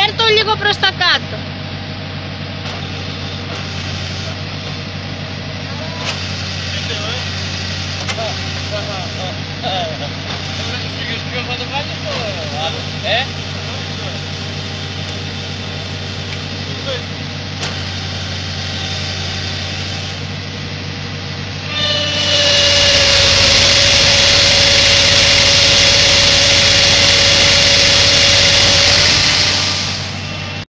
Φέρ' το λίγο προς τα κάτω. Θα το βάλεις το άλλο,